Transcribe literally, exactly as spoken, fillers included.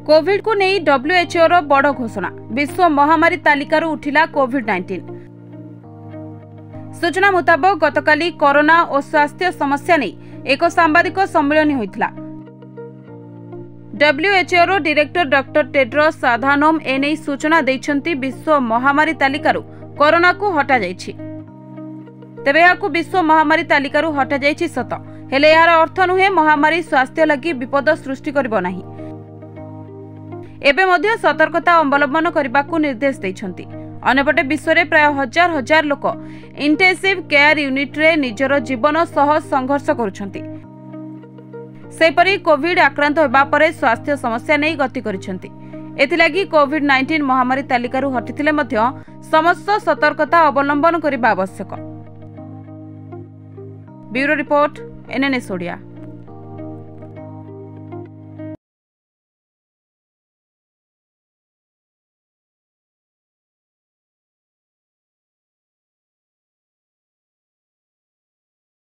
Covid को नहीं WHO रो बड़ घोषणा, विश्व महामारी तालिकार उठिला कोविड नाइंटीन। सूचना मुताबक गतकाली कोरोना और स्वास्थ्य समस्या नहीं एक सांबादिक सम्मेलन होइतिला। डब्ल्यूएचओ रो डायरेक्टर डॉक्टर टेड्रोस अधानोम एने सूचना दैछंती विश्व महामारी तालिकारु कोरोना को हटा जाइछि। तेबे याकु विश्व महामारी तालिकारु हटा जाइछि सत, हेले यार अर्थ नुहे महामारी स्वास्थ्य लगी विपद सृष्टि करिबो नाही। एबे मध्य सतर्कता अवलंबन करबाकू निर्देश दैछंती। अन्यपटे विश्व में प्राय हजार हजार लोक इंटेंसिव केयर यूनिट रे निजर जीवन सह संघर्ष करुछंती। सेपरी कोविड आक्रांत होबा परे स्वास्थ्य समस्या नहीं गति करिछंती। एथिलागी कोविड नाइंटीन महामारी तालिकारु हटिथिले मध्य समस्त सतर्कता अवलंबन करबा आवश्यक। Bureau report NNS Odia.